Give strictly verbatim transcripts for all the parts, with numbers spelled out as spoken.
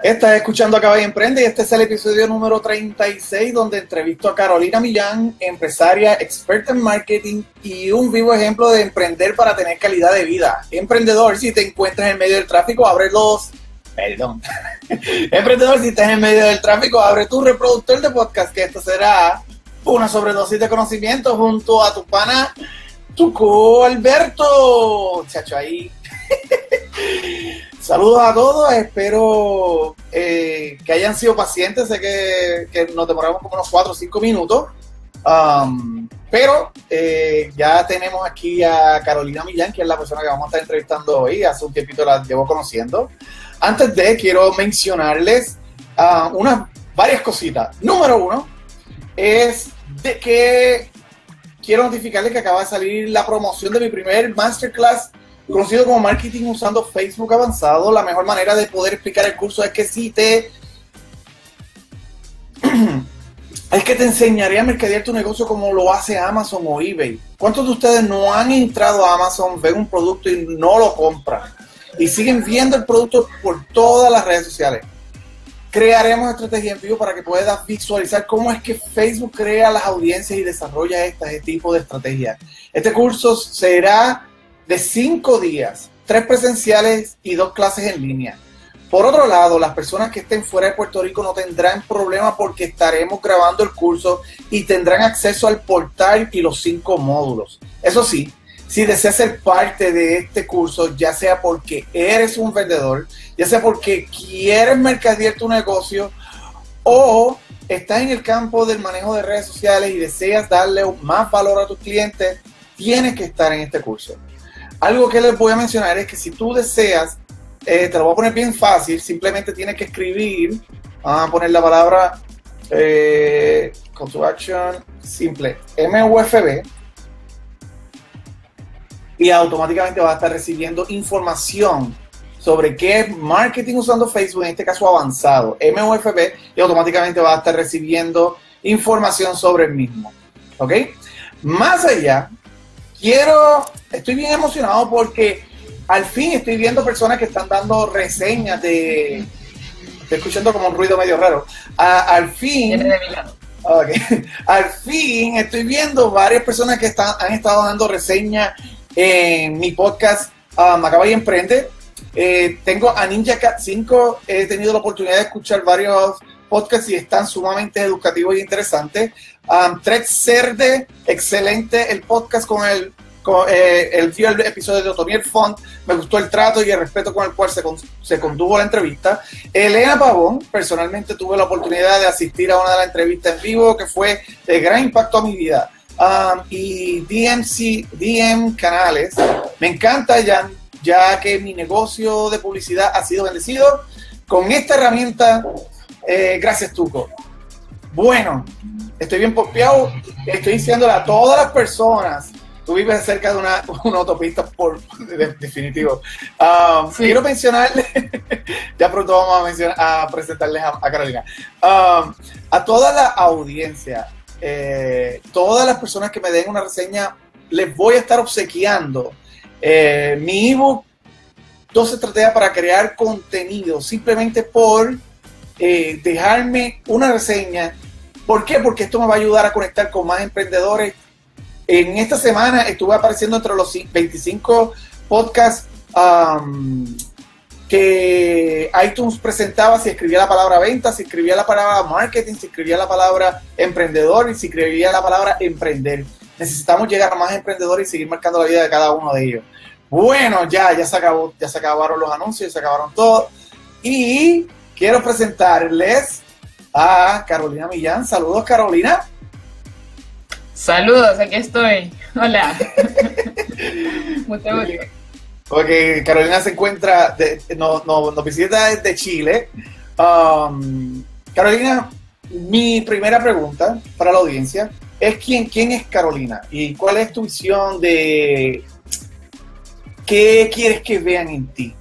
Estás escuchando Acaba y Emprende y este es el episodio número treinta y seis donde entrevisto a Carolina Millán, empresaria, experta en marketing y un vivo ejemplo de emprender para tener calidad de vida. Emprendedor, si te encuentras en medio del tráfico, abre los... Perdón. Emprendedor, si estás en medio del tráfico, abre tu reproductor de podcast, que esto será una sobredosis de conocimiento junto a tu pana Tuco Alberto. Chacho, ahí... Saludos a todos, espero eh, que hayan sido pacientes, sé que, que nos demoramos como unos cuatro o cinco minutos, um, pero eh, ya tenemos aquí a Carolina Millán, que es la persona que vamos a estar entrevistando hoy. Hace un tiempito la llevo conociendo. Antes de, quiero mencionarles uh, unas varias cositas. Número uno es de que quiero notificarles que acaba de salir la promoción de mi primer masterclass conocido como Marketing usando Facebook avanzado. La mejor manera de poder explicar el curso es que si te es que te enseñaré a mercadear tu negocio como lo hace Amazon o eBay. ¿Cuántos de ustedes no han entrado a Amazon, ven un producto y no lo compran y siguen viendo el producto por todas las redes sociales? Crearemos estrategias en vivo para que puedas visualizar cómo es que Facebook crea las audiencias y desarrolla este tipo de estrategias. Este curso será de cinco días, tres presenciales y dos clases en línea. Por otro lado, las personas que estén fuera de Puerto Rico no tendrán problema porque estaremos grabando el curso y tendrán acceso al portal y los cinco módulos. Eso sí, si deseas ser parte de este curso, ya sea porque eres un vendedor, ya sea porque quieres mercadear tu negocio o estás en el campo del manejo de redes sociales y deseas darle más valor a tus clientes, tienes que estar en este curso. Algo que les voy a mencionar es que si tú deseas, eh, te lo voy a poner bien fácil, simplemente tienes que escribir, vamos a poner la palabra eh, Call to Action, simple, M U F B, y automáticamente vas a estar recibiendo información sobre qué es marketing usando Facebook, en este caso avanzado, M U F B, y automáticamente vas a estar recibiendo información sobre el mismo, ¿ok? Más allá, quiero, estoy bien emocionado porque al fin estoy viendo personas que están dando reseñas de, estoy escuchando como un ruido medio raro, a, al fin, okay, al fin estoy viendo varias personas que están, han estado dando reseñas en mi podcast um, Acaba y Emprende. Eh, tengo a Ninja Cat cinco, he tenido la oportunidad de escuchar varios podcasts y están sumamente educativos y interesantes. Um, Trek Cerde, excelente el podcast con el, con, eh, el, vio el episodio de Otoniel Font, me gustó el trato y el respeto con el cual se, con, se condujo la entrevista. Elena Pavón, personalmente tuve la oportunidad de asistir a una de las entrevistas en vivo que fue de gran impacto a mi vida. Um, y D M C, D M Canales, me encanta ya, ya que mi negocio de publicidad ha sido bendecido con esta herramienta. Eh, gracias, Tuco. Bueno, estoy bien pompeado. Estoy diciéndole a todas las personas, tú vives cerca de una, una autopista, por de, definitivo. Um, sí. Quiero mencionarle, ya pronto vamos a, mencionar, a presentarles a, a Carolina, um, a toda la audiencia, eh, todas las personas que me den una reseña, les voy a estar obsequiando eh, mi ebook, dos estrategias para crear contenido, simplemente por Eh, dejarme una reseña. ¿Por qué? Porque esto me va a ayudar a conectar con más emprendedores. En esta semana estuve apareciendo entre los veinticinco podcasts um, que iTunes presentaba. Si escribía la palabra venta, si escribía la palabra marketing, si escribía la palabra emprendedor y si escribía la palabra emprender. Necesitamos llegar a más emprendedores y seguir marcando la vida de cada uno de ellos. Bueno, ya, ya se acabó, ya se acabaron los anuncios, se acabaron todos. Y quiero presentarles a Carolina Millán. Saludos, Carolina. Saludos, aquí estoy. Hola. Mucho gusto. Ok, Carolina se encuentra, de, no, no, nos visita desde Chile. Um, Carolina, mi primera pregunta para la audiencia es ¿quién, quién es Carolina? ¿Y cuál es tu visión de qué quieres que vean en ti?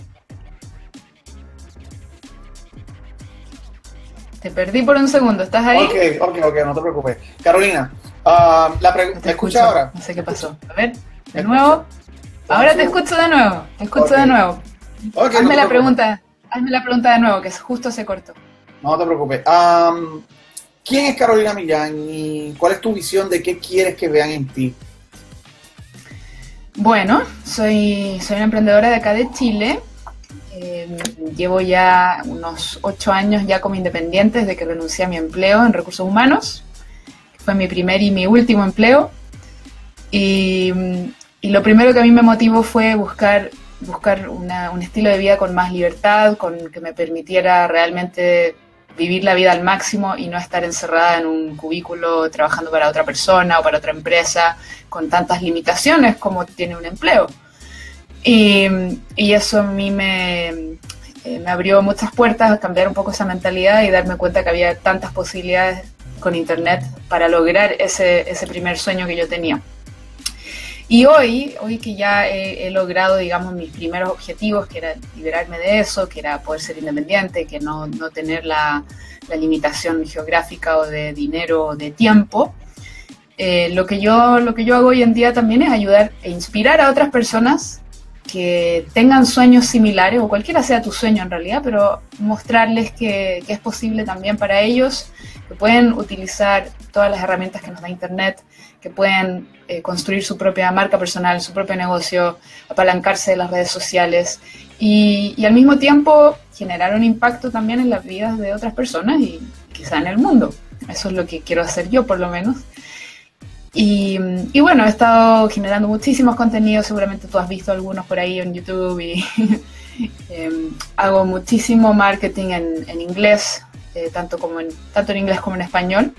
Te perdí por un segundo, ¿estás ahí? Ok, ok, ok, no te preocupes. Carolina, uh, la pre- no ¿me escuchas ahora? No sé qué pasó. A ver, de nuevo. Ahora te escucho de nuevo, te escucho okay. de nuevo. Okay, Hazme no la pregunta. Hazme la pregunta de nuevo, que justo se cortó. No te preocupes. Um, ¿Quién es Carolina Millán y cuál es tu visión de qué quieres que vean en ti? Bueno, soy, soy una emprendedora de acá de Chile. Eh, llevo ya unos ocho años ya como independiente desde que renuncié a mi empleo en recursos humanos. Fue mi primer y mi último empleo. Y, y lo primero que a mí me motivó fue buscar, buscar una, un estilo de vida con más libertad, con que me permitiera realmente vivir la vida al máximo y no estar encerrada en un cubículo trabajando para otra persona o para otra empresa con tantas limitaciones como tiene un empleo. Y, y eso a mí me, eh, me abrió muchas puertas a cambiar un poco esa mentalidad y darme cuenta que había tantas posibilidades con internet para lograr ese, ese primer sueño que yo tenía. Y hoy, hoy que ya he, he logrado, digamos, mis primeros objetivos, que era liberarme de eso, que era poder ser independiente, que no, no tener la, la limitación geográfica o de dinero o de tiempo, eh, lo, que yo, lo que yo hago hoy en día también es ayudar e inspirar a otras personas que tengan sueños similares, o cualquiera sea tu sueño en realidad, pero mostrarles que, que es posible también para ellos, que pueden utilizar todas las herramientas que nos da internet, que pueden eh, construir su propia marca personal, su propio negocio, apalancarse de las redes sociales y, y al mismo tiempo generar un impacto también en las vidas de otras personas y quizá en el mundo. Eso es lo que quiero hacer yo, por lo menos. Y, y bueno, he estado generando muchísimos contenidos, seguramente tú has visto algunos por ahí en YouTube y eh, hago muchísimo marketing en, en inglés, eh, tanto, como en, tanto en inglés como en español.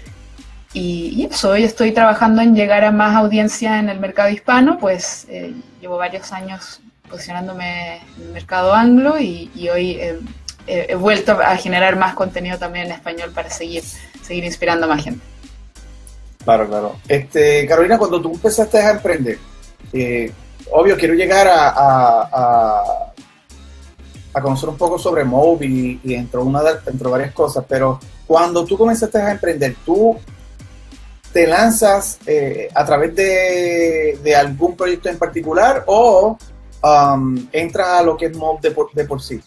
Y, y eso, hoy estoy trabajando en llegar a más audiencia en el mercado hispano, pues eh, llevo varios años posicionándome en el mercado anglo y, y hoy eh, he vuelto a generar más contenido también en español para seguir, seguir inspirando a más gente. Claro, claro. Este, Carolina, cuando tú empezaste a emprender, eh, obvio, quiero llegar a, a, a, a conocer un poco sobre Mob y, y entre, una de, entre varias cosas, pero cuando tú comenzaste a emprender, ¿tú te lanzas eh, a través de, de algún proyecto en particular o um, entras a lo que es Mob de por, de por sí?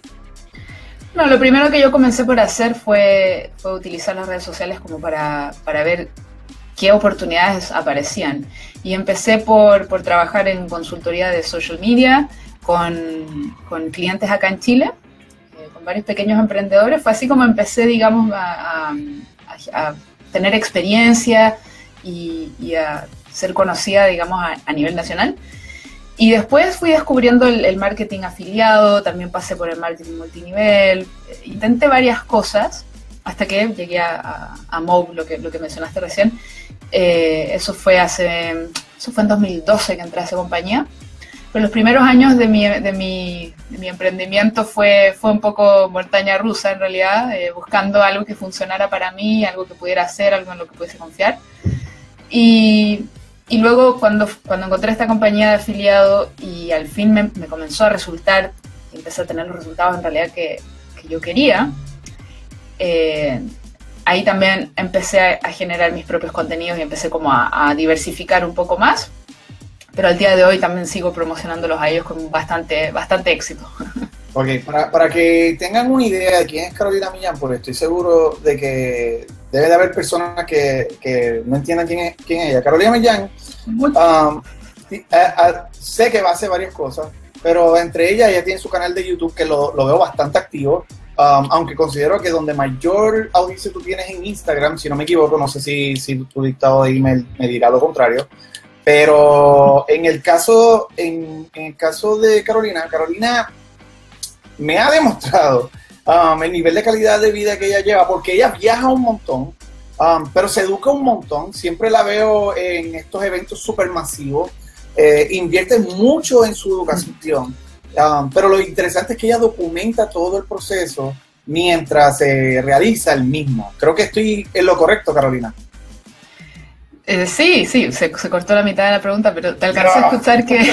No, lo primero que yo comencé por hacer fue, fue utilizar las redes sociales como para, para ver qué oportunidades aparecían. Y empecé por, por trabajar en consultoría de social media con, con clientes acá en Chile, eh, con varios pequeños emprendedores. Fue así como empecé, digamos, a, a, a tener experiencia y, y a ser conocida, digamos, a, a nivel nacional. Y después fui descubriendo el, el marketing afiliado, también pasé por el marketing multinivel, intenté varias cosas hasta que llegué a, a, a Mob, lo que, lo que mencionaste recién. Eh, eso fue hace, eso fue en dos mil doce que entré a esa compañía. Pero los primeros años de mi, de mi, de mi emprendimiento fue, fue un poco montaña rusa en realidad, eh, buscando algo que funcionara para mí, algo que pudiera hacer, algo en lo que pudiese confiar. Y... Y luego cuando, cuando encontré esta compañía de afiliado y al fin me, me comenzó a resultar, y empecé a tener los resultados en realidad que, que yo quería, eh, ahí también empecé a, a generar mis propios contenidos y empecé como a, a diversificar un poco más. Pero al día de hoy también sigo promocionándolos a ellos con bastante, bastante éxito. Ok, para, para que tengan una idea de quién es Carolina Millán, porque estoy seguro de que debe de haber personas que, que no entiendan quién es, quién es ella. Carolina Millán, um, a, a, sé que va a hacer varias cosas, pero entre ellas ella tiene su canal de YouTube que lo, lo veo bastante activo, um, aunque considero que donde mayor audiencia tú tienes en Instagram, si no me equivoco, no sé si, si tu dictado de email me dirá lo contrario, pero en el caso, en, en el caso de Carolina, Carolina me ha demostrado um, el nivel de calidad de vida que ella lleva, porque ella viaja un montón, um, pero se educa un montón. Siempre la veo en estos eventos supermasivos, eh, invierte mucho en su educación, um, pero lo interesante es que ella documenta todo el proceso mientras se eh, realiza el mismo. Creo que estoy en lo correcto, Carolina. Eh, sí, sí, se, se cortó la mitad de la pregunta, pero te alcancé no. a escuchar que...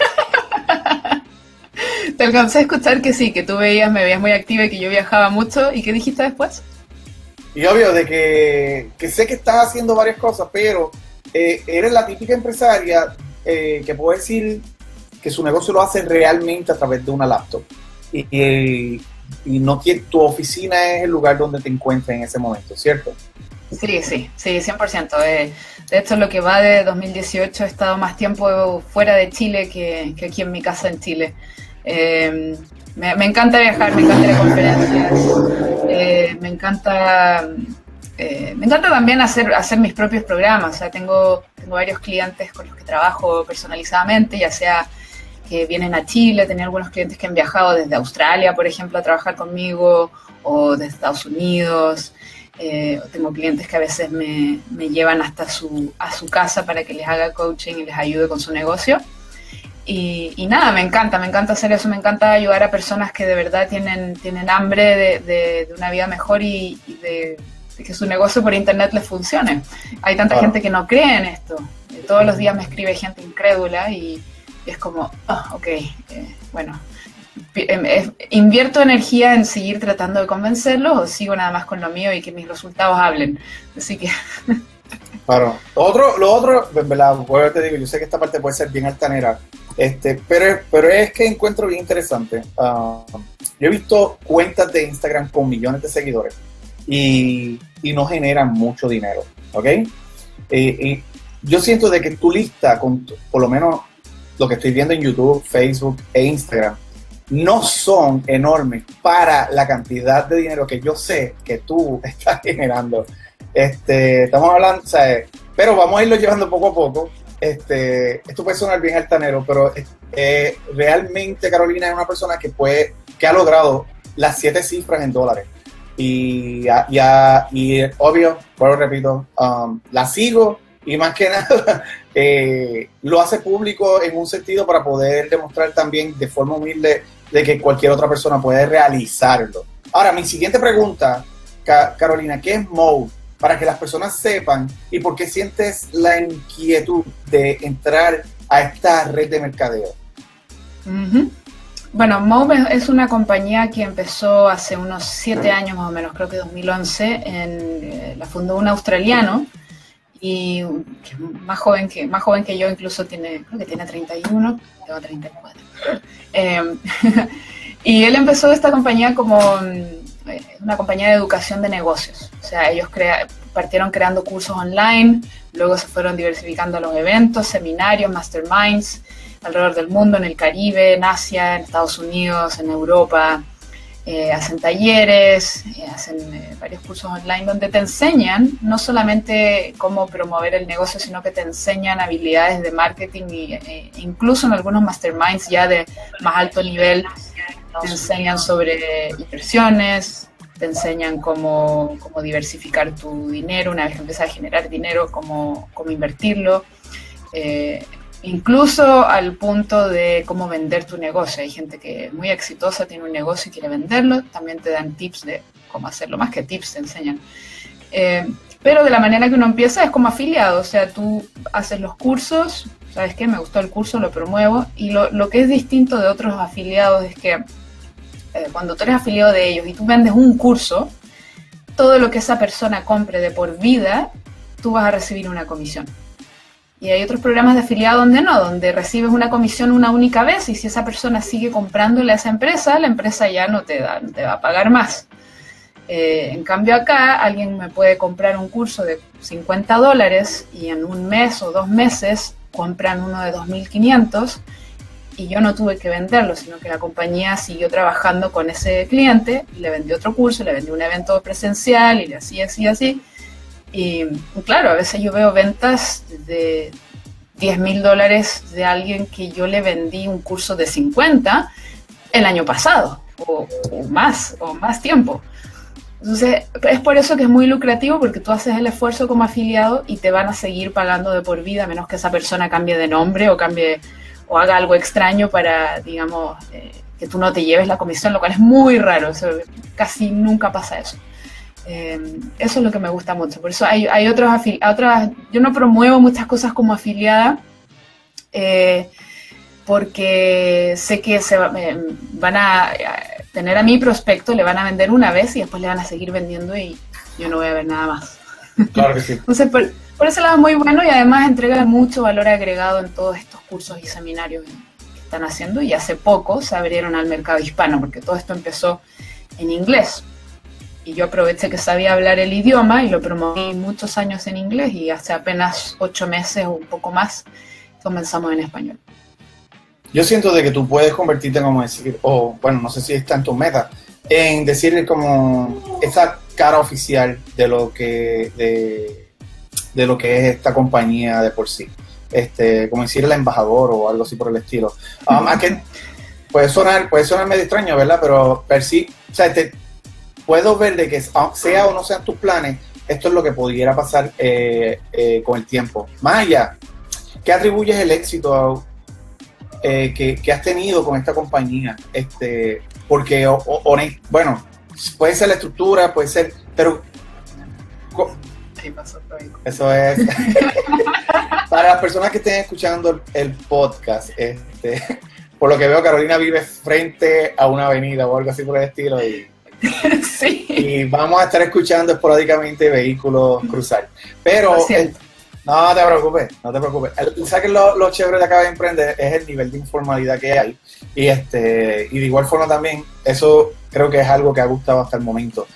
Te alcancé a escuchar que sí, que tú veías, me veías muy activa y que yo viajaba mucho. ¿Y qué dijiste después? Y obvio, de que, que sé que estás haciendo varias cosas, pero eh, eres la típica empresaria eh, que puede decir que su negocio lo hace realmente a través de una laptop. y, y, y no quiere, tu oficina es el lugar donde te encuentres en ese momento, ¿cierto? Sí, sí, sí, cien por ciento. De, de hecho, lo que va de dos mil dieciocho he estado más tiempo fuera de Chile que, que aquí en mi casa en Chile. Eh, me, me encanta viajar, me encanta ir a conferencias, eh, me encanta... Eh, me encanta también hacer, hacer mis propios programas. O sea, tengo, tengo varios clientes con los que trabajo personalizadamente, ya sea que vienen a Chile, tenía algunos clientes que han viajado desde Australia, por ejemplo, a trabajar conmigo, o de Estados Unidos. Eh, tengo clientes que a veces me, me llevan hasta su, a su casa para que les haga coaching y les ayude con su negocio. Y, y nada, me encanta, me encanta hacer eso, me encanta ayudar a personas que de verdad tienen, tienen hambre de, de, de una vida mejor y, y de, de que su negocio por internet les funcione. Hay tanta Claro. gente que no cree en esto. Todos los días me escribe gente incrédula y, y es como, ah, ok, eh, bueno, eh, ¿invierto energía en seguir tratando de convencerlos o sigo nada más con lo mío y que mis resultados hablen? Así que... Claro. Lo otro, lo otro, ¿verdad? Bueno, te digo, yo sé que esta parte puede ser bien altanera, este, pero, pero es que encuentro bien interesante. Uh, yo he visto cuentas de Instagram con millones de seguidores y, y no generan mucho dinero, ¿ok? Y, y yo siento de que tu lista, con tu- por lo menos lo que estoy viendo en YouTube, Facebook e Instagram, no son enormes para la cantidad de dinero que yo sé que tú estás generando. Este, estamos hablando, o sea, pero vamos a irlo llevando poco a poco. Este, esto puede sonar bien altanero, pero eh, realmente Carolina es una persona que puede, que ha logrado las siete cifras en dólares. Y, ya, ya- y obvio, pero repito, um, la sigo y más que nada eh, lo hace público en un sentido para poder demostrar también de forma humilde de que cualquier otra persona puede realizarlo. Ahora, mi siguiente pregunta, Ca- Carolina, ¿qué es Mode? Para que las personas sepan y por qué sientes la inquietud de entrar a esta red de mercadeo. Ujú. Bueno, Move es una compañía que empezó hace unos siete años más o menos, creo que dos mil once, en, eh, la fundó un australiano y que es más joven que, más joven que yo, incluso tiene, creo que tiene treinta y uno, tengo treinta y cuatro. Eh, y él empezó esta compañía como mm, eh, una compañía de educación de negocios. O sea, ellos crea, partieron creando cursos online, luego se fueron diversificando a los eventos, seminarios, masterminds, alrededor del mundo, en el Caribe, en Asia, en Estados Unidos, en Europa. Eh, hacen talleres, eh, hacen eh, varios cursos online donde te enseñan no solamente cómo promover el negocio, sino que te enseñan habilidades de marketing y eh, incluso en algunos masterminds ya de más alto nivel te enseñan sobre inversiones, te enseñan cómo, cómo diversificar tu dinero una vez que empiezas a generar dinero, cómo, cómo invertirlo. Eh, Incluso al punto de cómo vender tu negocio. Hay gente que es muy exitosa, tiene un negocio y quiere venderlo. También te dan tips de cómo hacerlo. Más que tips, te enseñan. Eh, pero de la manera que uno empieza es como afiliado. O sea, tú haces los cursos. ¿Sabes qué? Me gustó el curso, lo promuevo. Y lo, lo que es distinto de otros afiliados es que eh, cuando tú eres afiliado de ellos y tú vendes un curso, todo lo que esa persona compre de por vida, tú vas a recibir una comisión. Y hay otros programas de afiliado donde no, donde recibes una comisión una única vez y si esa persona sigue comprándole a esa empresa, la empresa ya no te, da, no te va a pagar más. Eh, en cambio acá, alguien me puede comprar un curso de cincuenta dólares y en un mes o dos meses compran uno de dos mil quinientos y yo no tuve que venderlo, sino que la compañía siguió trabajando con ese cliente, le vendió otro curso, le vendió un evento presencial y así, así, así. Y claro, a veces yo veo ventas de diez mil dólares de alguien que yo le vendí un curso de cincuenta el año pasado, o, o más, o más tiempo. Entonces, es por eso que es muy lucrativo, porque tú haces el esfuerzo como afiliado y te van a seguir pagando de por vida, a menos que esa persona cambie de nombre o cambie o haga algo extraño para, digamos, eh, que tú no te lleves la comisión, lo cual es muy raro, o sea, casi nunca pasa eso. Eh, eso es lo que me gusta mucho. Por eso hay, hay otros otras. Yo no promuevo muchas cosas como afiliada eh, porque sé que se va, eh, van a, a tener a mi prospecto, le van a vender una vez y después le van a seguir vendiendo y yo no voy a ver nada más. Claro que sí. Entonces, por, por ese lado es muy bueno y además entrega mucho valor agregado en todos estos cursos y seminarios que están haciendo, y hace poco se abrieron al mercado hispano, porque todo esto empezó en inglés. Y yo aproveché que sabía hablar el idioma y lo promoví muchos años en inglés, y hace apenas ocho meses o un poco más comenzamos en español. Yo siento de que tú puedes convertirte, como decir, o bueno, no sé si está en tu meta, en decir como esa cara oficial de lo que de, de lo que es esta compañía de por sí. Este, como decir el embajador o algo así por el estilo. Um, ¿a qué? Puede sonar, puede sonar medio extraño, ¿verdad? Pero per sí, o sea, te, puedo ver de que sea o no sean tus planes, esto es lo que pudiera pasar eh, eh, con el tiempo. Más allá, ¿qué atribuyes el éxito a, eh, que, que has tenido con esta compañía? Este, porque, o, o, bueno, puede ser la estructura, puede ser, pero... Eso es. Para las personas que estén escuchando el, el podcast, este, por lo que veo, Carolina vive frente a una avenida o algo así por el estilo, y, sí. Y vamos a estar escuchando esporádicamente vehículos cruzar. Pero el, no te preocupes, no te preocupes. El, ¿sabes que lo, lo chévere de acá de emprender es el nivel de informalidad que hay? Y este y de igual forma también, eso creo que es algo que ha gustado hasta el momento.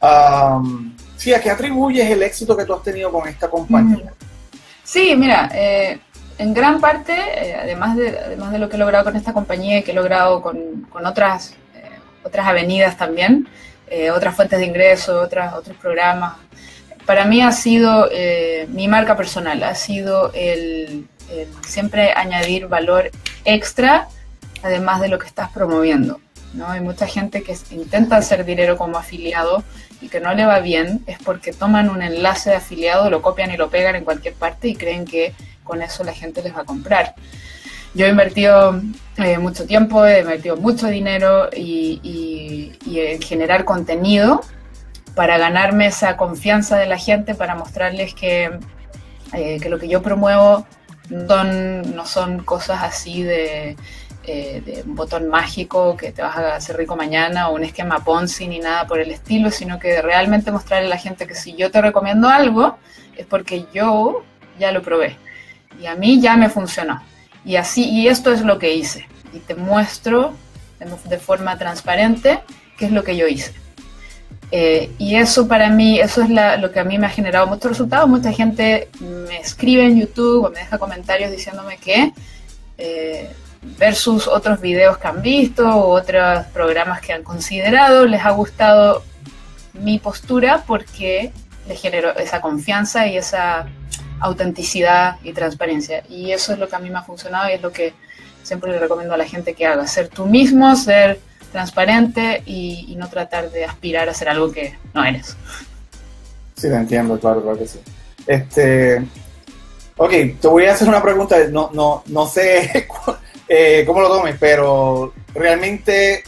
Um, sí, ¿a qué atribuyes el éxito que tú has tenido con esta compañía? Sí, mira, eh, en gran parte, eh, además, de, además de lo que he logrado con esta compañía y que he logrado con, con otras, eh, otras avenidas también, eh, otras fuentes de ingreso, otras, otros programas, para mí ha sido eh, mi marca personal, ha sido el, el siempre añadir valor extra, además de lo que estás promoviendo, ¿no? Hay mucha gente que intenta hacer dinero como afiliado y que no le va bien, es porque toman un enlace de afiliado, lo copian y lo pegan en cualquier parte y creen que con eso la gente les va a comprar. Yo he invertido eh, mucho tiempo, he invertido mucho dinero y, y, y en generar contenido para ganarme esa confianza de la gente, para mostrarles que, eh, que lo que yo promuevo no son, no son cosas así de... de un botón mágico que te vas a hacer rico mañana o un esquema Ponzi ni nada por el estilo, sino que realmente mostrarle a la gente que si yo te recomiendo algo es porque yo ya lo probé y a mí ya me funcionó y así, y esto es lo que hice y te muestro de, de forma transparente qué es lo que yo hice. Eh, y eso para mí, eso es la, lo que a mí me ha generado muchos resultados. Mucha gente me escribe en YouTube o me deja comentarios diciéndome que eh, versus otros videos que han visto o otros programas que han considerado, les ha gustado mi postura porque les generó esa confianza y esa autenticidad y transparencia. Y eso es lo que a mí me ha funcionado y es lo que siempre le recomiendo a la gente que haga. Ser tú mismo, ser transparente y, y no tratar de aspirar a ser algo que no eres. Sí, te entiendo, claro, claro que sí. Este, ok, te voy a hacer una pregunta, no, no, no sé eh, cómo lo tomes, pero realmente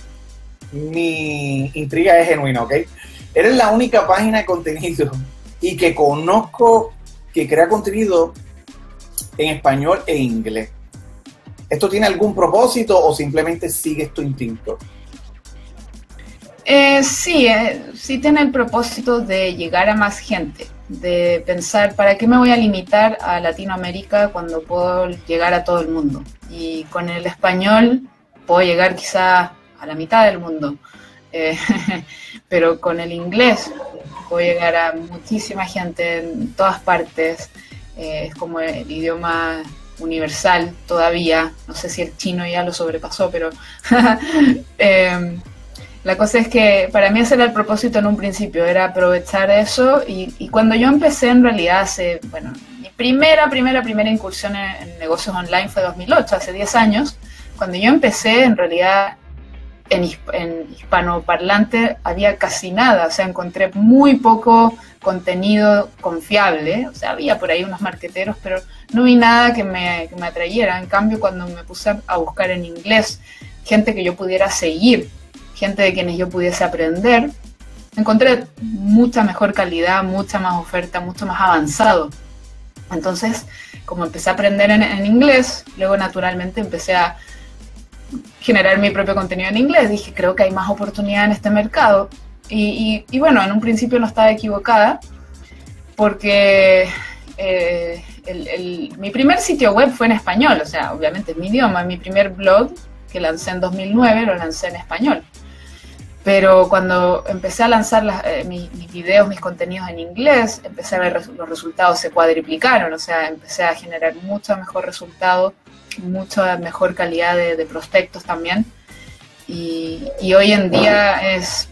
mi intriga es genuina, ¿ok? Eres la única página de contenido y que conozco que crea contenido en español e inglés. ¿Esto tiene algún propósito o simplemente sigues tu instinto? Eh, sí, eh, sí tiene el propósito de llegar a más gente, de pensar, ¿para qué me voy a limitar a Latinoamérica cuando puedo llegar a todo el mundo? Y con el español puedo llegar quizá a la mitad del mundo, eh, pero con el inglés puedo llegar a muchísima gente en todas partes, eh, es como el idioma universal todavía, no sé si el chino ya lo sobrepasó, pero... eh, la cosa es que para mí ese era el propósito en un principio, era aprovechar eso y, y cuando yo empecé en realidad hace, bueno, mi primera, primera, primera incursión en, en negocios online fue dos mil ocho, hace diez años. Cuando yo empecé en realidad en, en hispanoparlante había casi nada, o sea, encontré muy poco contenido confiable, o sea, había por ahí unos marqueteros, pero no vi nada que me, que me atrayera. En cambio, cuando me puse a buscar en inglés gente que yo pudiera seguir, gente de quienes yo pudiese aprender, encontré mucha mejor calidad, mucha más oferta, mucho más avanzado. Entonces, como empecé a aprender en, en inglés, luego naturalmente empecé a generar mi propio contenido en inglés. Dije, creo que hay más oportunidad en este mercado. Y, y, y bueno, en un principio no estaba equivocada, porque eh, el, el, mi primer sitio web fue en español, o sea, obviamente es mi idioma. Mi primer blog, que lancé en dos mil nueve, lo lancé en español. Pero cuando empecé a lanzar las, eh, mis, mis videos, mis contenidos en inglés, empecé a ver res, los resultados se cuadriplicaron, o sea, empecé a generar mucho mejor resultado, mucha mejor calidad de, de prospectos también. Y, y hoy en día es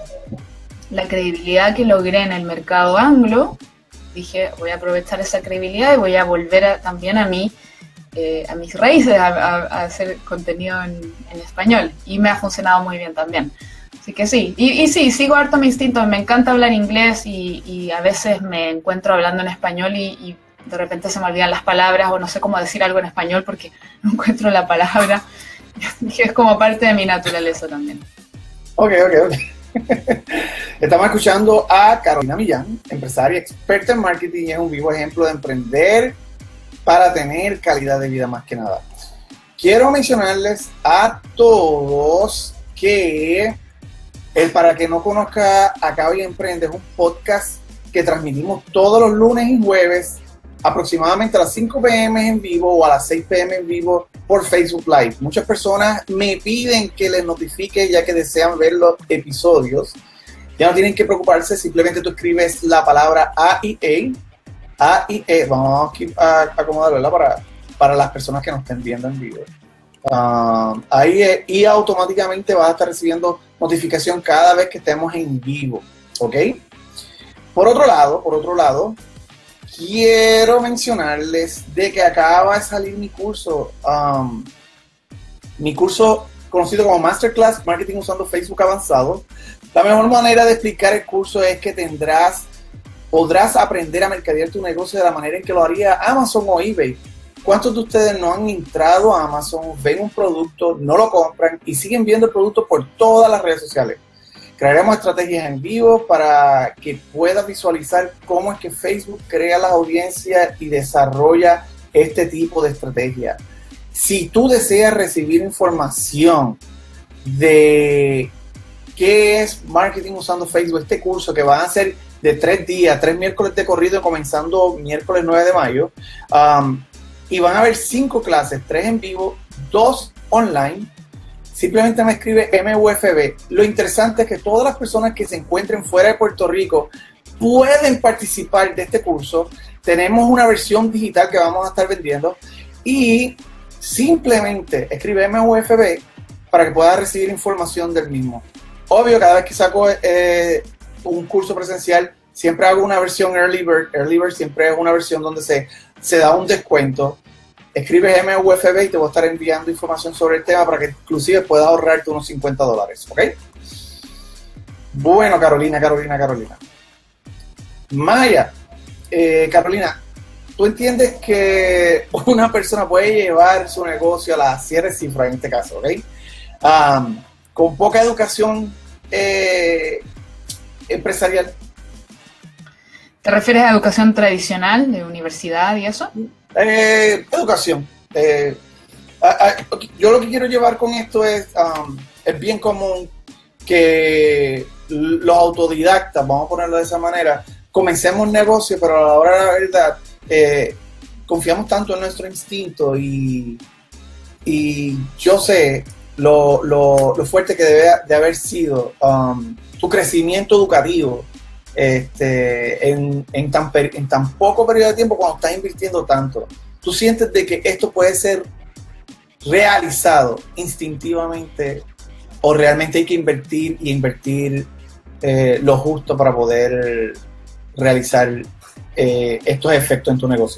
la credibilidad que logré en el mercado anglo. Dije, voy a aprovechar esa credibilidad y voy a volver a, también a mí, eh, a mis raíces, a, a, a hacer contenido en, en español. Y me ha funcionado muy bien también. Así que sí, y, y sí, sigo harto mi instinto, me encanta hablar inglés y, y a veces me encuentro hablando en español y, y de repente se me olvidan las palabras o no sé cómo decir algo en español porque no encuentro la palabra. Es como parte de mi naturaleza también. Ok, ok, ok. Estamos escuchando a Carolina Millán, empresaria experta en marketing y es un vivo ejemplo de emprender para tener calidad de vida más que nada. Quiero mencionarles a todos que el Para que no conozca Acaba y Emprende es un podcast que transmitimos todos los lunes y jueves aproximadamente a las cinco pe eme en vivo o a las seis pe eme en vivo por Facebook Live. Muchas personas me piden que les notifique ya que desean ver los episodios. Ya no tienen que preocuparse, simplemente tú escribes la palabra A I E. A I E, vamos a acomodarlo, ¿verdad? Para, para las personas que nos estén viendo en vivo. Uh, ahí es, y automáticamente vas a estar recibiendo notificación cada vez que estemos en vivo, ¿ok? Por otro lado, por otro lado, quiero mencionarles de que acaba de salir mi curso, um, mi curso conocido como Masterclass Marketing usando Facebook Avanzado. La mejor manera de explicar el curso es que tendrás, podrás aprender a mercadear tu negocio de la manera en que lo haría Amazon o eBay. ¿Cuántos de ustedes no han entrado a Amazon, ven un producto, no lo compran y siguen viendo el producto por todas las redes sociales? Crearemos estrategias en vivo para que puedas visualizar cómo es que Facebook crea las audiencias y desarrolla este tipo de estrategia. Si tú deseas recibir información de qué es marketing usando Facebook, este curso que va a ser de tres días, tres miércoles de corrido, comenzando miércoles nueve de mayo, um, y van a haber cinco clases, tres en vivo, dos online. Simplemente me escribe M U F B. Lo interesante es que todas las personas que se encuentren fuera de Puerto Rico pueden participar de este curso. Tenemos una versión digital que vamos a estar vendiendo y simplemente escribe M U F B para que puedas recibir información del mismo. Obvio, cada vez que saco eh, un curso presencial, siempre hago una versión Early Bird. Early Bird siempre es una versión donde se, se da un descuento. Escribes M U F B y te voy a estar enviando información sobre el tema para que inclusive puedas ahorrarte unos cincuenta dólares, ¿ok? Bueno, Carolina, Carolina, Carolina. Maya, eh, Carolina, ¿tú entiendes que una persona puede llevar su negocio a las siete cifras en este caso, ¿ok? Um, con poca educación eh, empresarial? ¿Te refieres a educación tradicional, de universidad y eso? Eh, educación. Eh, a, a, yo lo que quiero llevar con esto es, um, es bien común que los autodidactas, vamos a ponerlo de esa manera, comencemos negocio, pero a la hora de la verdad eh, confiamos tanto en nuestro instinto y, y yo sé lo, lo, lo fuerte que debe de haber sido um, tu crecimiento educativo. Este, en, en, tan, en tan poco periodo de tiempo cuando estás invirtiendo tanto, tú sientes de que esto puede ser realizado instintivamente o realmente hay que invertir y invertir eh, lo justo para poder realizar eh, estos efectos en tu negocio?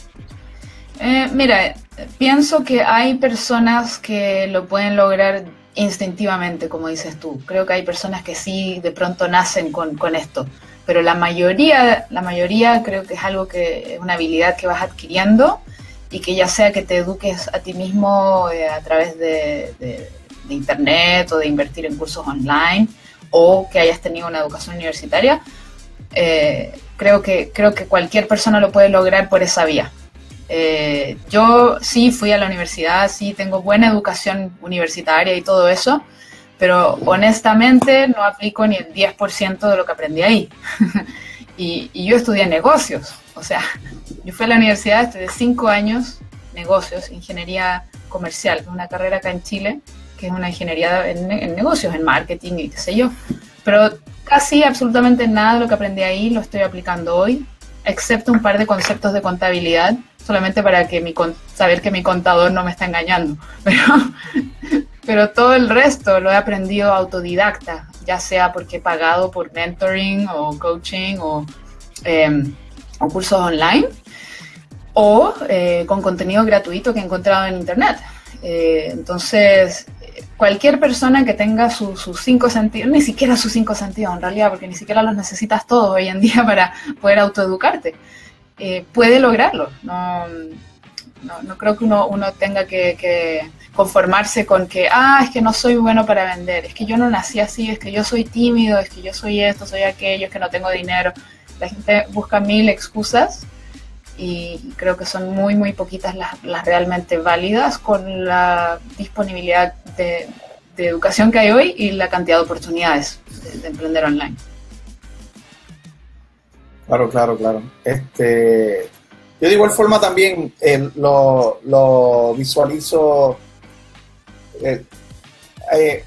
Eh, mira, pienso que hay personas que lo pueden lograr instintivamente, como dices tú. Creo que hay personas que sí de pronto nacen con, con esto, pero la mayoría, la mayoría creo que es algo que es una habilidad que vas adquiriendo y que ya sea que te eduques a ti mismo eh, a través de, de, de internet o de invertir en cursos online o que hayas tenido una educación universitaria, eh, creo que, creo que cualquier persona lo puede lograr por esa vía. Eh, yo sí fui a la universidad, sí tengo buena educación universitaria y todo eso, pero honestamente no aplico ni el diez por ciento de lo que aprendí ahí. y, y yo estudié negocios, o sea, yo Yo fui a la universidad, estudié cinco años, negocios, ingeniería comercial, que es una carrera acá en Chile, que es una ingeniería en, en negocios, en marketing y qué sé yo. Pero casi absolutamente nada de lo que aprendí ahí lo estoy aplicando hoy, excepto un par de conceptos de contabilidad, solamente para que mi, saber que mi contador no me está engañando. Pero, pero todo el resto lo he aprendido autodidacta, ya sea porque he pagado por mentoring o coaching o, eh, o cursos online, o eh, con contenido gratuito que he encontrado en internet. Eh, entonces, cualquier persona que tenga sus su cinco sentidos, ni siquiera sus cinco sentidos en realidad, porque ni siquiera los necesitas todos hoy en día para poder autoeducarte, eh, puede lograrlo. No, no, no creo que uno, uno tenga que, que conformarse con que, ah, es que no soy bueno para vender, es que yo no nací así, es que yo soy tímido, es que yo soy esto, soy aquello, es que no tengo dinero. La gente busca mil excusas y creo que son muy, muy poquitas las, las realmente válidas con la disponibilidad de, de educación que hay hoy y la cantidad de oportunidades de, de emprender online. Claro, claro, claro. Este, yo de igual forma también eh, lo, lo visualizo. Eh, eh,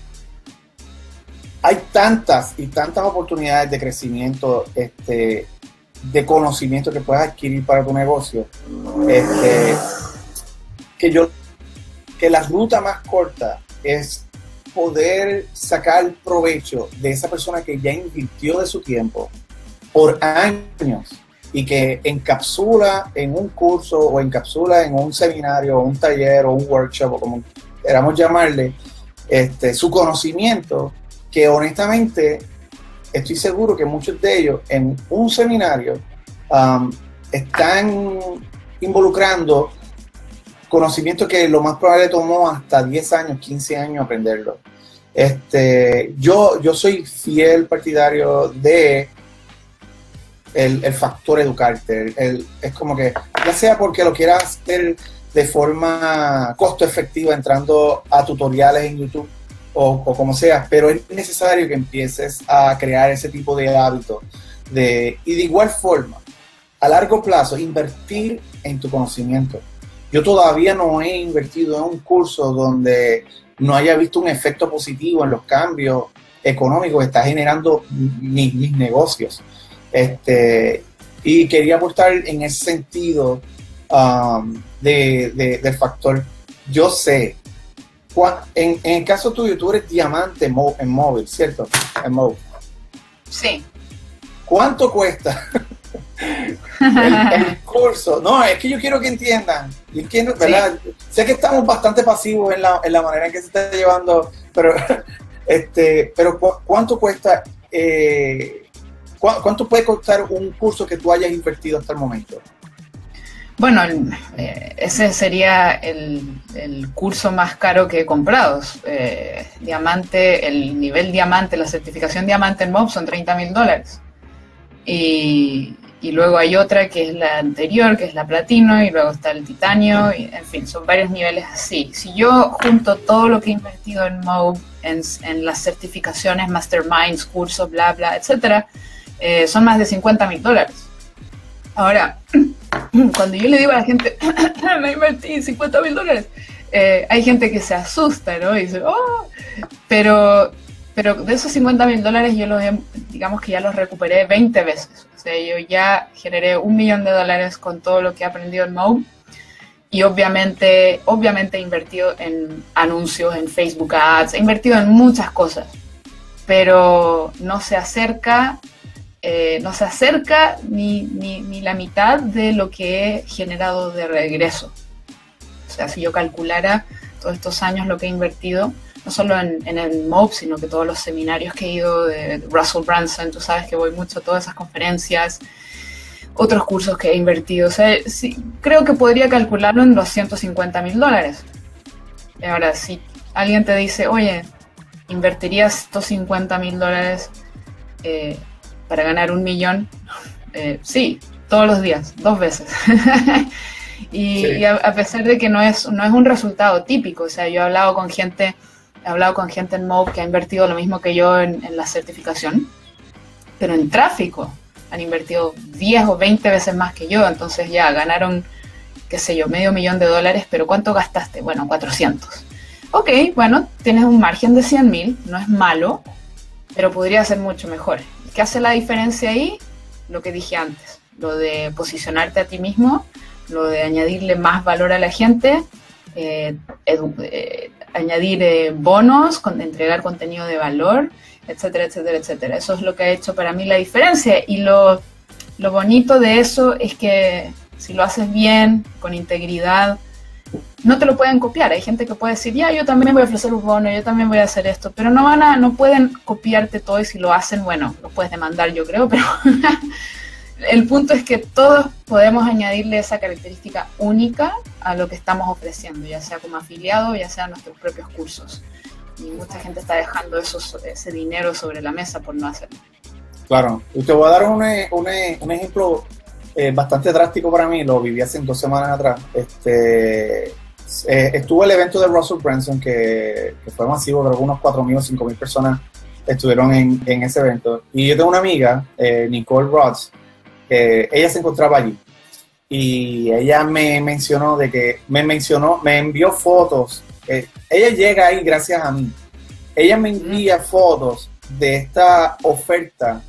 hay tantas y tantas oportunidades de crecimiento, este, de conocimiento que puedes adquirir para tu negocio, este, que yo, que la ruta más corta es poder sacar provecho de esa persona que ya invirtió de su tiempo por años y que encapsula en un curso o encapsula en un seminario o un taller o un workshop o como queramos llamarle, este, su conocimiento, que honestamente estoy seguro que muchos de ellos en un seminario um, están involucrando conocimiento que lo más probable tomó hasta diez años, quince años aprenderlo. Este, yo, yo soy fiel partidario de el, el factor educarte. El, el, es como que, ya sea porque lo quieras hacer de forma costo efectiva entrando a tutoriales en YouTube, O, o como sea, pero es necesario que empieces a crear ese tipo de hábitos. De, y de igual forma, a largo plazo, invertir en tu conocimiento. Yo todavía no he invertido en un curso donde no haya visto un efecto positivo en los cambios económicos que está generando mis, mis negocios. Este, y quería aportar en ese sentido um, de, de, del factor. Yo sé. En, en el caso tuyo, tú eres diamante en móvil, ¿cierto? En móvil. Sí. ¿Cuánto cuesta el, el curso? No, es que yo quiero que entiendan. Yo quiero, ¿verdad? Sí. Sé que estamos bastante pasivos en la, en la manera en que se está llevando, pero, este, pero ¿cuánto cuesta? Eh, ¿Cuánto puede costar un curso que tú hayas invertido hasta el momento? Bueno, eh, ese sería el, el curso más caro que he comprado. Eh, diamante, el nivel diamante, la certificación diamante en M O B son treinta mil dólares. Y, y luego hay otra que es la anterior, que es la platino, y luego está el titanio, y, en fin, son varios niveles así. Si yo junto todo lo que he invertido en M O B, en, en las certificaciones, masterminds, cursos, bla, bla, etcétera, eh, son más de cincuenta mil dólares. Ahora, cuando yo le digo a la gente, me invertí cincuenta mil dólares, eh, hay gente que se asusta, ¿no? Y dice, oh, pero, pero de esos cincuenta mil dólares yo los, digamos que ya los recuperé veinte veces. O sea, yo ya generé un millón de dólares con todo lo que he aprendido en M O B y obviamente, obviamente he invertido en anuncios, en Facebook Ads, he invertido en muchas cosas, pero no se acerca... Eh, no se acerca ni, ni, ni la mitad de lo que he generado de regreso. O sea, si yo calculara todos estos años lo que he invertido, no solo en, en el M O B, sino que todos los seminarios que he ido de, de Russell Brunson, tú sabes que voy mucho a todas esas conferencias, otros cursos que he invertido. O sea, sí, creo que podría calcularlo en doscientos cincuenta mil dólares. Ahora, si alguien te dice, oye, ¿invertirías estos cincuenta mil dólares eh, para ganar un millón? Eh, sí, todos los días, dos veces. y, sí. y a, a pesar de que no es, no es un resultado típico, o sea, yo he hablado con gente, he hablado con gente en M O B que ha invertido lo mismo que yo en, en la certificación, pero en tráfico. han invertido diez o veinte veces más que yo, entonces ya ganaron, qué sé yo, medio millón de dólares, pero ¿cuánto gastaste? Bueno, cuatrocientos. Ok, bueno, tienes un margen de cien mil, no es malo, pero podría ser mucho mejor. ¿Qué hace la diferencia ahí? Lo que dije antes, lo de posicionarte a ti mismo, lo de añadirle más valor a la gente, eh, edu- eh, añadir eh, bonos, con, entregar contenido de valor, etcétera, etcétera, etcétera. Eso es lo que ha hecho para mí la diferencia. Y lo, lo bonito de eso es que si lo haces bien, con integridad, no te lo pueden copiar. Hay gente que puede decir, ya, yo también voy a ofrecer un bono, yo también voy a hacer esto, pero no van a, no pueden copiarte todo, y si lo hacen, bueno, lo puedes demandar, yo creo, pero el punto es que todos podemos añadirle esa característica única a lo que estamos ofreciendo, ya sea como afiliado, ya sea nuestros propios cursos. Y mucha gente está dejando eso, ese dinero sobre la mesa por no hacerlo. Claro, y te voy a dar un, un, un ejemplo eh, bastante drástico para mí, lo viví hace dos semanas atrás. Este, eh, estuvo el evento de Russell Brunson, que, que fue masivo, creo que unos cuatro mil o cinco mil personas estuvieron en, en ese evento. Y yo tengo una amiga, eh, Nicole Rods, que ella se encontraba allí. Y ella me mencionó de que, me mencionó, me envió fotos. Eh, ella llega ahí gracias a mí. Ella me envía fotos de esta oferta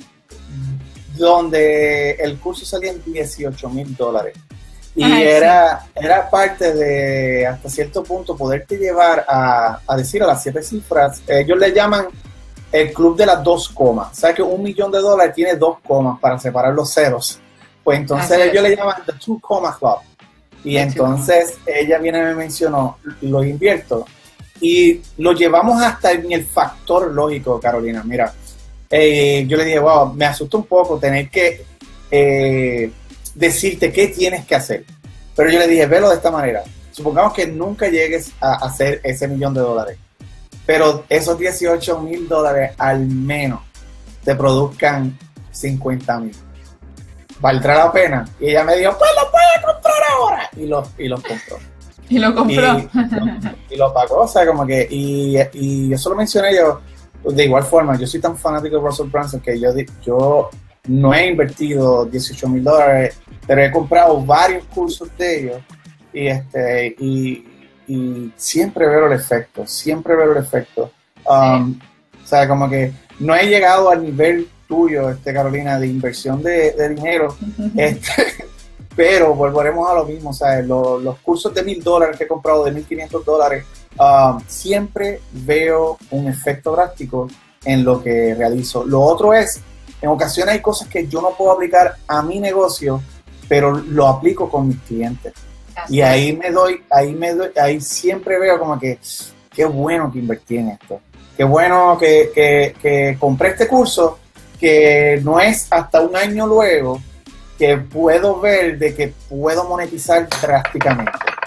donde el curso salía en dieciocho mil dólares. Y Ay, era, sí. era parte de, hasta cierto punto, poderte llevar a, a decir a las siete cifras. Ellos le llaman el club de las dos comas. O sea que un millón de dólares tiene dos comas para separar los ceros. Pues entonces Así ellos es. le llaman the two comma club. Y entonces ella viene y me mencionó, lo invierto. Y lo llevamos hasta en el factor lógico, Carolina. Mira, eh, yo le dije, wow, me asusta un poco tener que eh, decirte qué tienes que hacer. Pero yo le dije, velo de esta manera. Supongamos que nunca llegues a hacer ese millón de dólares. Pero esos dieciocho mil dólares al menos te produzcan cincuenta mil. ¿Valdrá la pena? Y ella me dijo, pues lo puedes comprar ahora. Y los y los compró. Y lo compró. Y, y, y lo pagó, o sea, como que, y, y eso lo mencioné yo, de igual forma, yo soy tan fanático de Russell Brunson que yo, yo no he invertido dieciocho mil dólares, pero he comprado varios cursos de ellos, y este, y, y siempre veo el efecto, siempre veo el efecto. Um, sí. O sea, como que no he llegado al nivel tuyo, este, Carolina, de inversión de, de dinero, este, pero volveremos a lo mismo. O sea, los, los cursos de mil dólares que he comprado, de mil quinientos dólares, um, siempre veo un efecto drástico en lo que realizo. Lo otro es, en ocasiones hay cosas que yo no puedo aplicar a mi negocio, pero lo aplico con mis clientes. Así y ahí me doy, ahí me doy, ahí siempre veo como que, qué bueno que invertí en esto. Qué bueno que, que, que compré este curso, que no es hasta un año luego que puedo ver de que puedo monetizar drásticamente.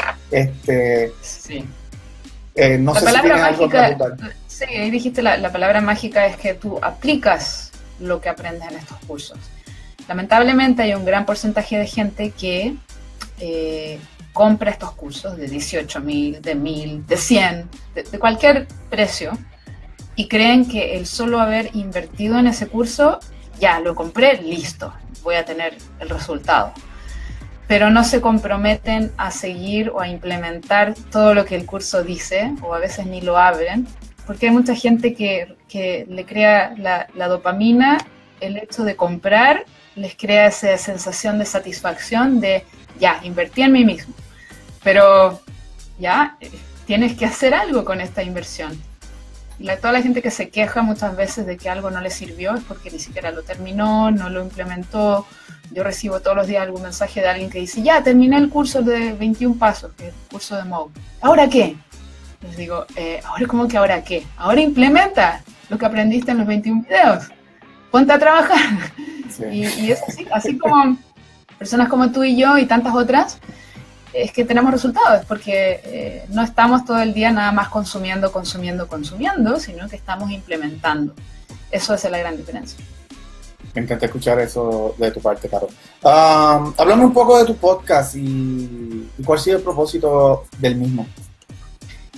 Este, sí. Eh, no la sé palabra si mágica, sí, ahí dijiste la, la palabra mágica es que tú aplicas lo que aprendes en estos cursos. Lamentablemente hay un gran porcentaje de gente que eh, compra estos cursos de dieciocho mil, de mil, de cien, de, de cualquier precio, y creen que el solo haber invertido en ese curso, ya lo compré, listo, voy a tener el resultado. Pero no se comprometen a seguir o a implementar todo lo que el curso dice, o a veces ni lo abren, porque hay mucha gente que, que le crea la, la dopamina, el hecho de comprar, les crea esa sensación de satisfacción de, ya, invertí en mí mismo. Pero ya, tienes que hacer algo con esta inversión. La, toda la gente que se queja muchas veces de que algo no le sirvió es porque ni siquiera lo terminó, no lo implementó. Yo recibo todos los días algún mensaje de alguien que dice, ya, terminé el curso de veintiún pasos, que es el curso de Moe. ¿Ahora qué? Les digo, eh, ¿ahora cómo que ahora qué? Ahora implementa lo que aprendiste en los veintiún videos. Ponte a trabajar. Sí. Y, y es así, así como personas como tú y yo y tantas otras, es que tenemos resultados, porque eh, no estamos todo el día nada más consumiendo, consumiendo, consumiendo, sino que estamos implementando. Eso es la gran diferencia. Me encanta escuchar eso de tu parte, Caro. Um, háblame un poco de tu podcast y, y cuál ha sido el propósito del mismo.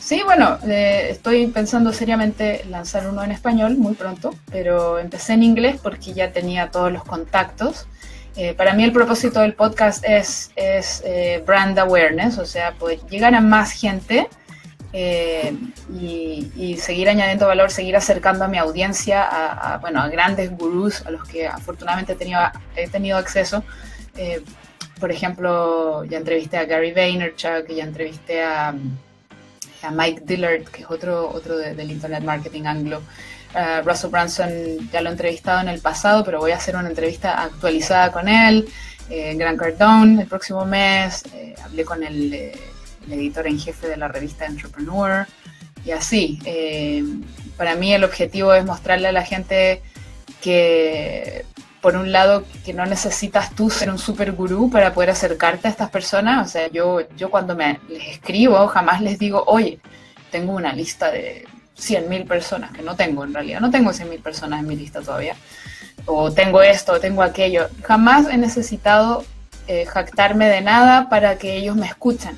Sí, bueno, eh, estoy pensando seriamente lanzar uno en español muy pronto, pero empecé en inglés porque ya tenía todos los contactos. Eh, para mí el propósito del podcast es, es eh, brand awareness, o sea, poder llegar a más gente eh, y, y seguir añadiendo valor, seguir acercando a mi audiencia a, a, bueno, a grandes gurús a los que afortunadamente he tenido, he tenido acceso. Eh, por ejemplo, ya entrevisté a Gary Vaynerchuk, ya entrevisté a, a Mike Dillard, que es otro, otro de, del Internet Marketing anglo. Uh, Russell Brunson ya lo he entrevistado en el pasado, pero voy a hacer una entrevista actualizada con él. Eh, Grant Cardone el próximo mes. Eh, hablé con el, eh, el editor en jefe de la revista Entrepreneur. Y así, eh, para mí el objetivo es mostrarle a la gente que, por un lado, que no necesitas tú ser un super gurú para poder acercarte a estas personas. O sea, yo, yo cuando me, les escribo, jamás les digo, oye, tengo una lista de cien mil personas, que no tengo en realidad, no tengo cien mil personas en mi lista todavía, o tengo esto, o tengo aquello. Jamás he necesitado eh, jactarme de nada para que ellos me escuchen.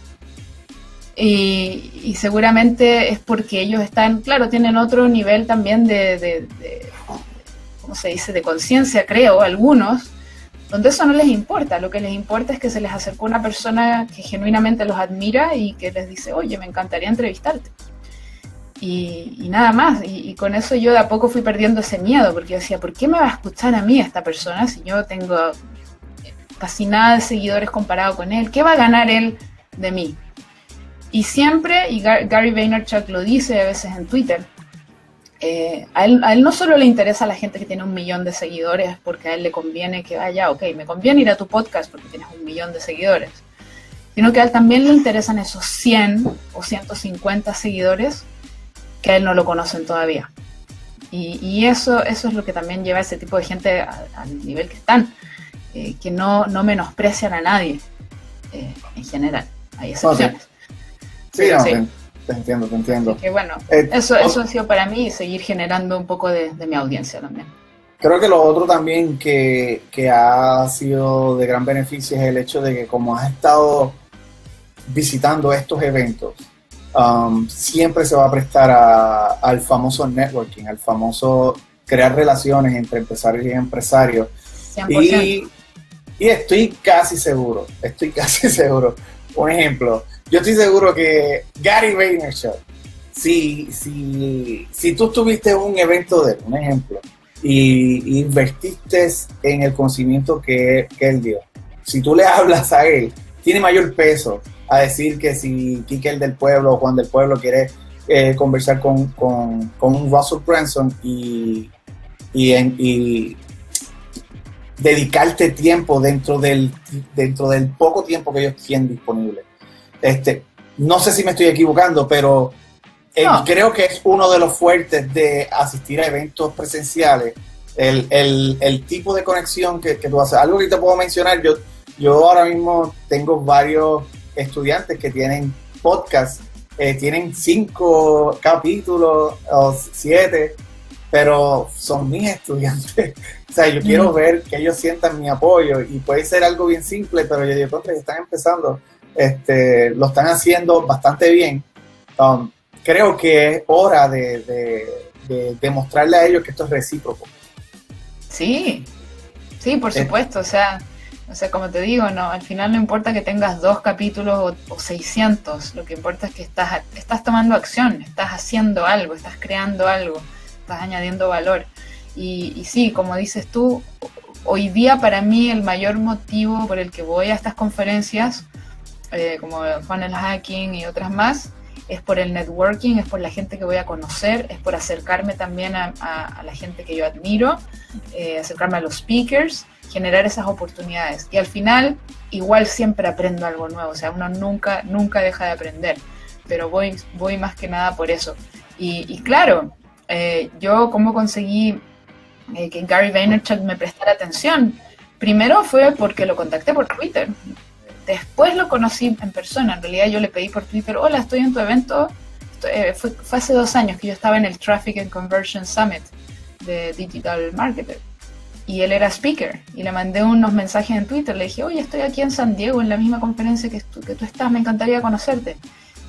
Y, y seguramente es porque ellos están, claro, tienen otro nivel también de, de, de ¿cómo se dice?, de conciencia, creo, algunos, donde eso no les importa. Lo que les importa es que se les acercó una persona que genuinamente los admira y que les dice, oye, me encantaría entrevistarte. Y, y nada más, y, y con eso yo de a poco fui perdiendo ese miedo, porque yo decía, ¿por qué me va a escuchar a mí esta persona si yo tengo casi nada de seguidores comparado con él? ¿Qué va a ganar él de mí? Y siempre, y Gary Vaynerchuk lo dice a veces en Twitter, eh, a, él, a él no solo le interesa a la gente que tiene un millón de seguidores porque a él le conviene que vaya, ok, me conviene ir a tu podcast porque tienes un millón de seguidores, sino que a él también le interesan esos cien o ciento cincuenta seguidores que a él no lo conocen todavía. Y, y eso, eso es lo que también lleva a ese tipo de gente a, al nivel que están, eh, que no, no menosprecian a nadie, eh, en general. Hay excepciones. Sí, no, sí. Te, te entiendo, te entiendo. Así que bueno, eh, eso, eso ha sido para mí, y seguir generando un poco de, de mi audiencia también. Creo que lo otro también que, que ha sido de gran beneficio es el hecho de que como has estado visitando estos eventos, Um, siempre se va a prestar a, al famoso networking, al famoso crear relaciones entre empresarios y empresarios. cien por ciento. Y, y estoy casi seguro, estoy casi seguro. Un ejemplo, yo estoy seguro que Gary Vaynerchuk, si, si, si tú tuviste un evento de él, un ejemplo, y, y invertiste en el conocimiento que, que él dio, si tú le hablas a él, tiene mayor peso a decir que si Kike el del Pueblo o Juan del Pueblo quiere eh, conversar con, con, con un Russell Brunson y, y, en, y dedicarte tiempo dentro del, dentro del poco tiempo que ellos tienen disponible. Este, no sé si me estoy equivocando, pero eh, no. Creo que es uno de los fuertes de asistir a eventos presenciales, el, el, el tipo de conexión que, que tú haces. Algo que te puedo mencionar, yo, yo ahora mismo tengo varios estudiantes que tienen podcast, eh, tienen cinco capítulos o siete, pero son mis estudiantes. O sea, yo mm. quiero ver que ellos sientan mi apoyo, y puede ser algo bien simple, pero yo digo, contra, están empezando, este, lo están haciendo bastante bien. Um, creo que es hora de, de, de demostrarle a ellos que esto es recíproco. Sí, sí, por supuesto, eh, o sea... O sea, como te digo, no, al final no importa que tengas dos capítulos o, o seiscientos, lo que importa es que estás, estás tomando acción, estás haciendo algo, estás creando algo, estás añadiendo valor. Y, y sí, como dices tú, hoy día para mí el mayor motivo por el que voy a estas conferencias, eh, como Funnel Hacking y otras más, es por el networking, es por la gente que voy a conocer, es por acercarme también a, a, a la gente que yo admiro, eh, acercarme a los speakers, generar esas oportunidades. Y al final, igual siempre aprendo algo nuevo, o sea, uno nunca, nunca deja de aprender, pero voy, voy más que nada por eso. Y, y claro, eh, yo cómo conseguí eh, que Gary Vaynerchuk me prestara atención, primero fue porque lo contacté por Twitter, después lo conocí en persona. En realidad yo le pedí por Twitter, hola, estoy en tu evento, estoy, eh, fue, fue hace dos años que yo estaba en el Traffic and Conversion Summit de Digital Marketer, y él era speaker, y le mandé unos mensajes en Twitter, le dije, oye, estoy aquí en San Diego en la misma conferencia que tú, que tú estás, me encantaría conocerte.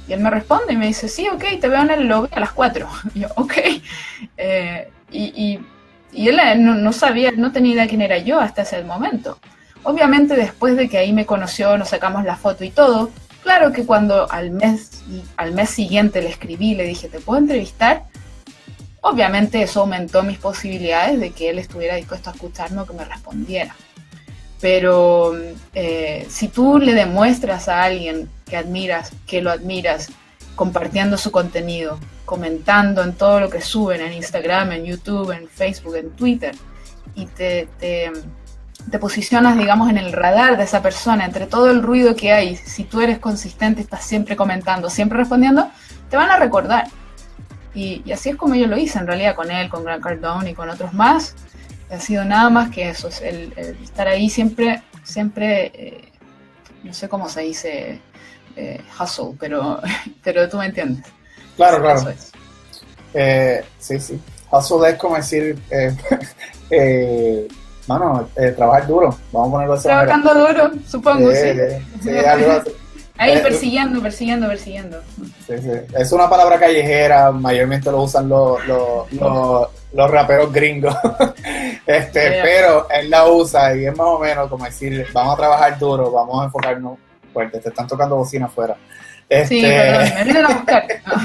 Y él me responde y me dice, sí, ok, te veo en el lobby a las cuatro. Y yo, ok. Eh, y, y, y él no, no sabía, no tenía idea quién era yo hasta ese momento. Obviamente después de que ahí me conoció, nos sacamos la foto y todo, claro que cuando al mes, al mes siguiente le escribí y le dije, ¿te puedo entrevistar? Obviamente eso aumentó mis posibilidades de que él estuviera dispuesto a escucharme o que me respondiera. Pero eh, si tú le demuestras a alguien que admiras, que lo admiras, compartiendo su contenido, comentando en todo lo que suben en Instagram, en YouTube, en Facebook, en Twitter, y te, te, te posicionas, digamos, en el radar de esa persona, entre todo el ruido que hay, si tú eres consistente, estás siempre comentando, siempre respondiendo, te van a recordar. Y, y así es como yo lo hice en realidad con él, con Grant Cardone y con otros más. Ha sido nada más que eso, el, el estar ahí siempre, siempre, eh, no sé cómo se dice, eh, hustle, pero, pero tú me entiendes. Claro, eso, claro. Eso es. Eh, sí, sí. Hustle es como decir, eh, eh, mano, eh, trabajar duro, vamos a ponerlo así. Trabajando duro, supongo, eh, sí. sí, algo así. Ahí eh, persiguiendo, persiguiendo, persiguiendo. Sí, sí. Es una palabra callejera, mayormente lo usan los, los, los, los raperos gringos. este, yeah. Pero él la usa y es más o menos como decir, vamos a trabajar duro, vamos a enfocarnos fuerte, te están tocando bocina afuera. Este, sí, perdón, me vienen a buscar.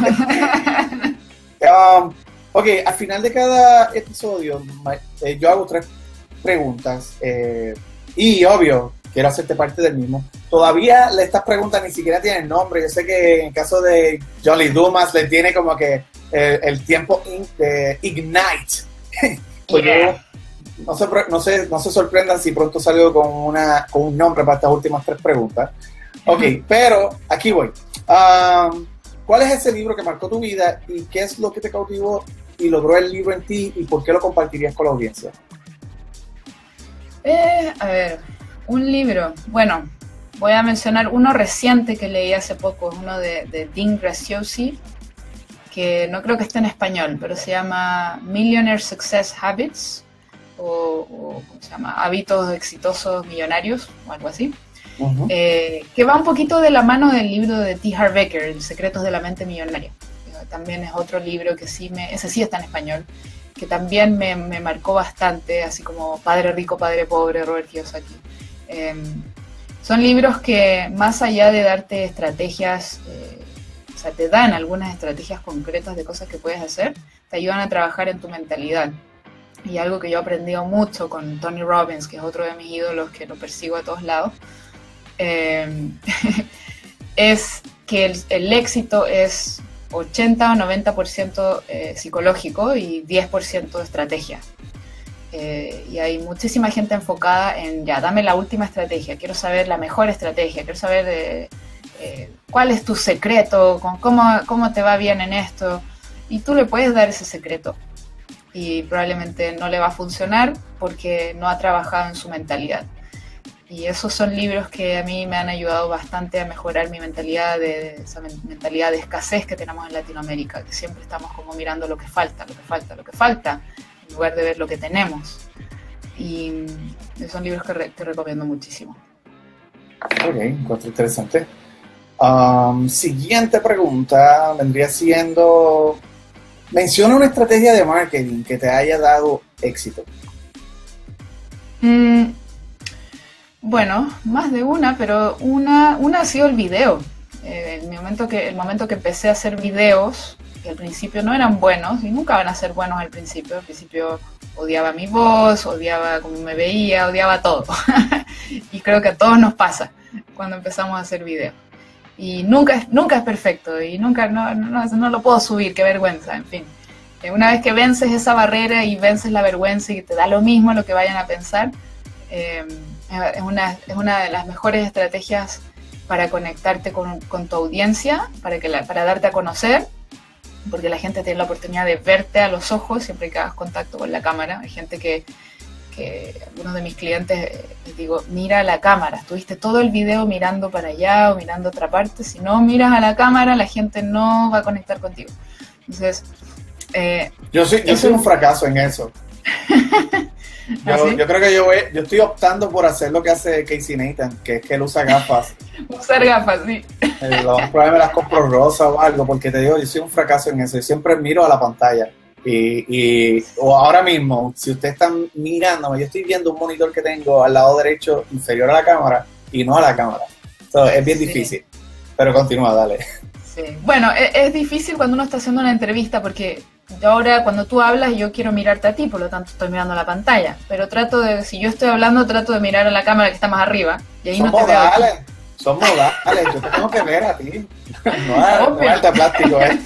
um, ok, al final de cada episodio eh, yo hago tres preguntas eh, y obvio, quiero hacerte parte del mismo. Todavía estas preguntas ni siquiera tienen nombre. Yo sé que en el caso de Jolly Dumas le tiene como que el, el tiempo in, de Ignite. Pues yeah. yo, no, se, no, se, no se sorprendan si pronto salgo con, una, con un nombre para estas últimas tres preguntas. Ok, uh-huh. Pero aquí voy. Um, ¿Cuál es ese libro que marcó tu vida y qué es lo que te cautivó y logró el libro en ti y por qué lo compartirías con la audiencia? Eh, a ver, un libro. Bueno, voy a mencionar uno reciente que leí hace poco, uno de, de Dean Graziosi, que no creo que esté en español, pero se llama Millionaire Success Habits, o, o ¿cómo se llama? Hábitos exitosos millonarios, o algo así. Uh-huh. eh, que va un poquito de la mano del libro de T. Harv Eker, El Secretos de la Mente Millonaria. También es otro libro que sí me, ese sí está en español, que también me, me marcó bastante, así como Padre Rico, Padre Pobre, Robert Kiyosaki. Eh, son libros que más allá de darte estrategias, eh, o sea, te dan algunas estrategias concretas de cosas que puedes hacer, te ayudan a trabajar en tu mentalidad. Y algo que yo he aprendido mucho con Tony Robbins, que es otro de mis ídolos que lo persigo a todos lados, eh, es que el, el éxito es ochenta o noventa por ciento eh, psicológico y diez por ciento de estrategia. Eh, y hay muchísima gente enfocada en, ya, dame la última estrategia, quiero saber la mejor estrategia, quiero saber de, eh, cuál es tu secreto, con cómo, cómo te va bien en esto, y tú le puedes dar ese secreto y probablemente no le va a funcionar porque no ha trabajado en su mentalidad. Y esos son libros que a mí me han ayudado bastante a mejorar mi mentalidad, de esa mentalidad de escasez que tenemos en Latinoamérica, que siempre estamos como mirando lo que falta, lo que falta, lo que falta, en lugar de ver lo que tenemos. Y son libros que, re, que recomiendo muchísimo. Ok, encuentro interesante. Um, siguiente pregunta vendría siendo, menciona una estrategia de marketing que te haya dado éxito. Mm, bueno, más de una, pero una, una ha sido el video. Eh, el, momento que, el momento que empecé a hacer videos, que al principio no eran buenos, y nunca van a ser buenos al principio. Al principio odiaba mi voz, odiaba cómo me veía, odiaba todo. Y creo que a todos nos pasa cuando empezamos a hacer videos. Y nunca, nunca es perfecto, y nunca, no, no, no lo puedo subir, qué vergüenza, en fin. Eh, una vez que vences esa barrera y vences la vergüenza y te da lo mismo lo que vayan a pensar, eh, es una, es una de las mejores estrategias para conectarte con, con tu audiencia, para, que la, para darte a conocer, porque la gente tiene la oportunidad de verte a los ojos siempre que hagas contacto con la cámara. Hay gente que, que algunos de mis clientes les digo, mira a la cámara, estuviste todo el video mirando para allá o mirando a otra parte, si no miras a la cámara la gente no va a conectar contigo. Entonces, eh, yo soy, yo soy un fracaso en eso. Yo, ¿Ah, sí? yo creo que yo, voy- yo estoy optando por hacer lo que hace Casey Neistat, que es que él usa gafas. Usar gafas, sí. Eh, Lo más probable me las compro rosa o algo, porque te digo, yo soy un fracaso en eso. Yo siempre miro a la pantalla. Y, y o ahora mismo, si ustedes están mirándome, yo estoy viendo un monitor que tengo al lado derecho inferior a la cámara y no a la cámara. So, es bien Sí. difícil. Pero continúa, dale. Sí. Bueno, es, es difícil cuando uno está haciendo una entrevista porque yo ahora cuando tú hablas yo quiero mirarte a ti, por lo tanto estoy mirando la pantalla. Pero trato de, si yo estoy hablando, trato de mirar a la cámara que está más arriba y ahí Son no te veo a ti. modales. Son modales. Yo te tengo que ver a ti. No es, no es arte plástico, ¿eh?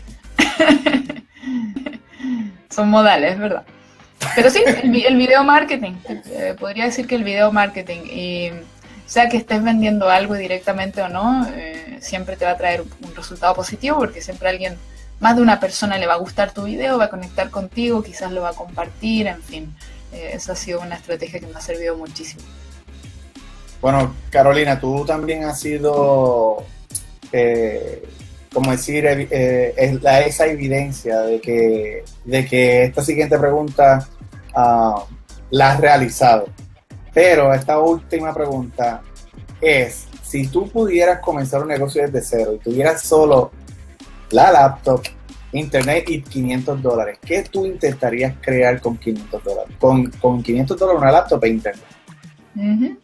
Son modales, es verdad. Pero sí, el, vi- el video marketing. Eh, podría decir que el video marketing. Y sea que estés vendiendo algo directamente o no, eh, siempre te va a traer un resultado positivo porque siempre alguien, más de una persona le va a gustar tu video, va a conectar contigo, quizás lo va a compartir, en fin. Eh, eso ha sido una estrategia que me ha servido muchísimo. Bueno, Carolina, tú también has sido, eh, como decir, evi- eh, es la, esa evidencia de que, de que esta siguiente pregunta ah, la has realizado. Pero esta última pregunta es, si tú pudieras comenzar un negocio desde cero y tuvieras solo la laptop, internet y quinientos dólares, ¿qué tú intentarías crear con quinientos dólares? Con, con quinientos dólares una laptop e internet. Ujú.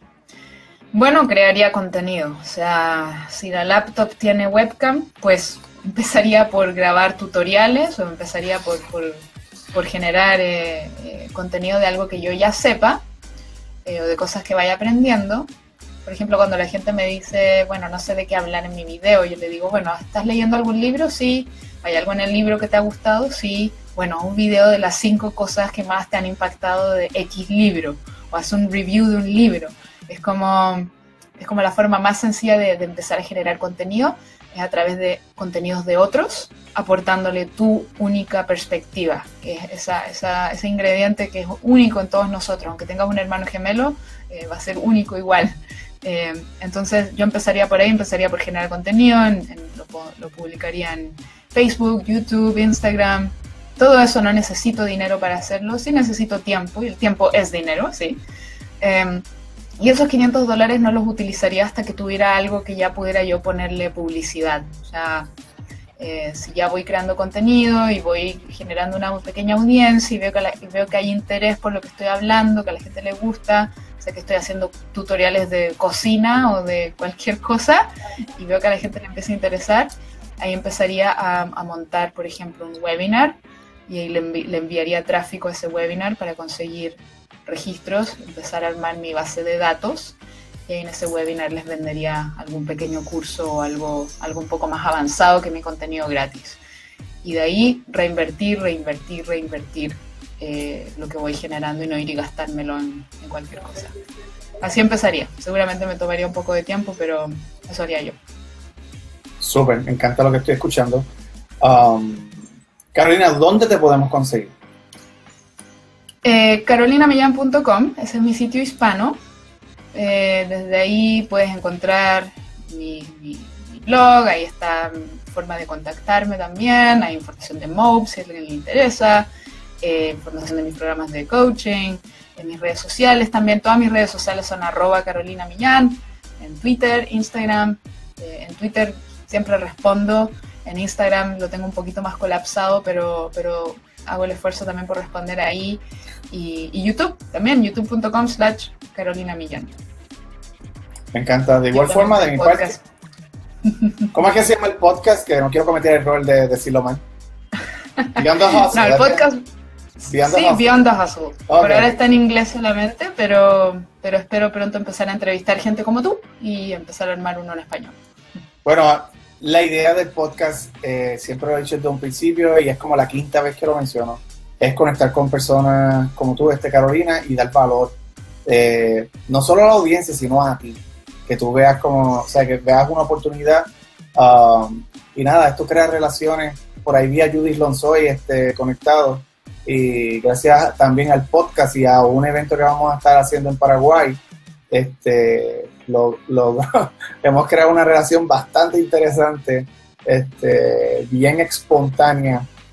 Bueno, crearía contenido. O sea, si la laptop tiene webcam, pues empezaría por grabar tutoriales o empezaría por, por, por generar eh, eh, contenido de algo que yo ya sepa eh, o de cosas que vaya aprendiendo. Por ejemplo, cuando la gente me dice, bueno, no sé de qué hablar en mi video, yo le digo, bueno, ¿estás leyendo algún libro? Sí. ¿Hay algo en el libro que te ha gustado? Sí. Bueno, un video de las cinco cosas que más te han impactado de X libro. O haz un review de un libro. Es como, es como la forma más sencilla de, de empezar a generar contenido, es a través de contenidos de otros, aportándole tu única perspectiva, que es esa, esa, ese ingrediente que es único en todos nosotros. Aunque tengas un hermano gemelo, eh, va a ser único igual. Eh, entonces yo empezaría por ahí, empezaría por generar contenido, en, en, lo, lo publicaría en Facebook, YouTube, Instagram. Todo eso no necesito dinero para hacerlo, sí necesito tiempo, y el tiempo es dinero, sí. Eh, y esos quinientos dólares no los utilizaría hasta que tuviera algo que ya pudiera yo ponerle publicidad. O sea, eh, si ya voy creando contenido y voy generando una pequeña audiencia y veo que, la, y veo que hay interés por lo que estoy hablando, que a la gente le gusta, o sea que estoy haciendo tutoriales de cocina o de cualquier cosa y veo que a la gente le empieza a interesar, ahí empezaría a, a montar, por ejemplo, un webinar y ahí le, envi le enviaría tráfico a ese webinar para conseguir registros, empezar a armar mi base de datos y en ese webinar les vendería algún pequeño curso o algo, algo un poco más avanzado que mi contenido gratis. Y de ahí reinvertir, reinvertir, reinvertir eh, lo que voy generando y no ir y gastármelo en, en cualquier cosa. Así empezaría. Seguramente me tomaría un poco de tiempo, pero eso haría yo. Súper, me encanta lo que estoy escuchando. Um, Carolina, ¿dónde te podemos conseguir? Eh, carolina millán punto com, ese es mi sitio hispano. Eh, desde ahí puedes encontrar mi, mi, mi blog, ahí está forma de contactarme también, hay información de Mob si a alguien le interesa, eh, información de mis programas de coaching, en mis redes sociales también, todas mis redes sociales son arroba Carolina Millán, en Twitter, Instagram, eh, en Twitter siempre respondo, en Instagram lo tengo un poquito más colapsado, pero, pero hago el esfuerzo también por responder ahí, y, y YouTube también, youtube punto com slash Carolina Millán. Me encanta, de igual forma de mi parte. ¿Cómo es que se llama el podcast? Que no quiero cometer el error de decirlo mal. Beyond the Hustle. No, el podcast... Beyond the sí, Hustle. Beyond the Hustle. Okay. Por ahora está en inglés solamente, pero, pero espero pronto empezar a entrevistar gente como tú y empezar a armar uno en español. Bueno, la idea del podcast, eh, siempre lo he dicho desde un principio y es como la quinta vez que lo menciono, es conectar con personas como tú, este Carolina, y dar valor, eh, no solo a la audiencia, sino a ti. Que tú veas como, o sea, que veas una oportunidad um, y nada, esto crea relaciones. Por ahí vi a Judith Lonsoy este, conectado y gracias también al podcast y a un evento que vamos a estar haciendo en Paraguay, este, lo, lo, hemos creado una relación bastante interesante, este, bien espontánea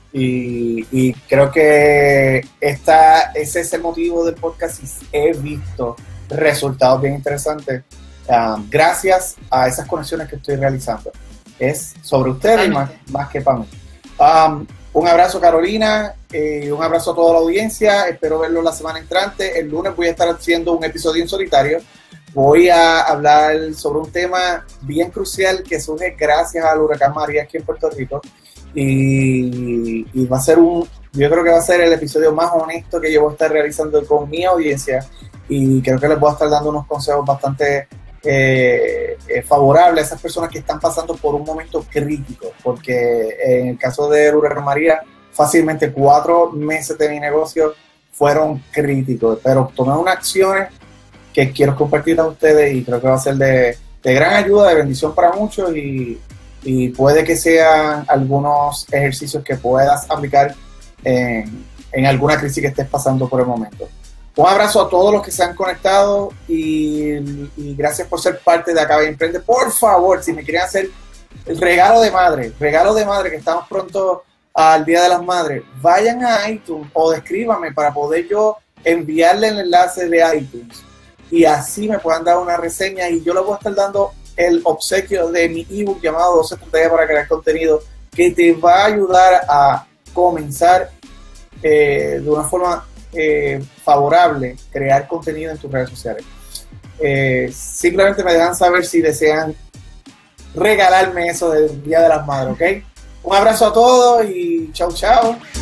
Y, y creo que esta, ese es el motivo del podcast y he visto resultados bien interesantes um, gracias a esas conexiones que estoy realizando. Es sobre ustedes más, más que para mí. Um, un abrazo, Carolina, eh, un abrazo a toda la audiencia, espero verlo la semana entrante. El lunes voy a estar haciendo un episodio en solitario. Voy a hablar sobre un tema bien crucial que surge gracias al huracán María aquí en Puerto Rico. Y, y va a ser un, yo creo que va a ser el episodio más honesto que yo voy a estar realizando con mi audiencia, y creo que les voy a estar dando unos consejos bastante eh, eh, favorables a esas personas que están pasando por un momento crítico, porque en el caso de huracán María, fácilmente cuatro meses de mi negocio fueron críticos, pero tomé unas acciones que quiero compartir a ustedes y creo que va a ser de, de gran ayuda, de bendición para muchos, y y puede que sean algunos ejercicios que puedas aplicar en, en alguna crisis que estés pasando por el momento. Un abrazo a todos los que se han conectado y, y gracias por ser parte de Acaba y Emprende. Por favor, si me quieren hacer el regalo de madre, regalo de madre que estamos pronto al Día de las Madres, vayan a iTunes o descríbanme para poder yo enviarle el enlace de iTunes y así me puedan dar una reseña y yo les voy a estar dando el obsequio de mi ebook llamado doce estrategias para crear contenido, que te va a ayudar a comenzar eh, de una forma eh, favorable crear contenido en tus redes sociales. Eh, simplemente me dejan saber si desean regalarme eso del Día de las Madres, ¿ok? Un abrazo a todos y chau chau.